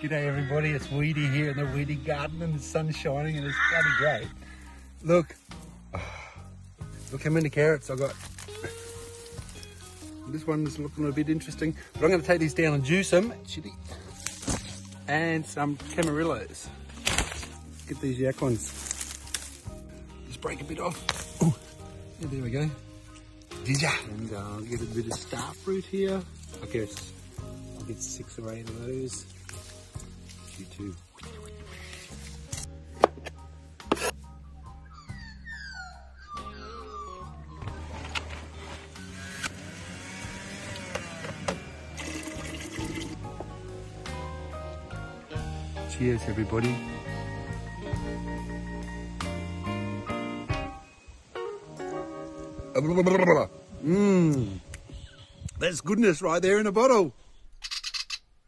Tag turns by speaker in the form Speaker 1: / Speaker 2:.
Speaker 1: G'day everybody, it's Weedy here in the Weedy garden and the sun's shining and it's bloody great. Look how many carrots I got. This one's looking a bit interesting, but I'm going to take these down and juice them. Chili. And some camarillos. Get these yak ones. Just break a bit off. Ooh. Yeah, there we go. And I'll get a bit of star fruit here. I guess I'll get 6 or 8 of those. You too. Cheers, everybody. Mmm. That's goodness right there in a bottle.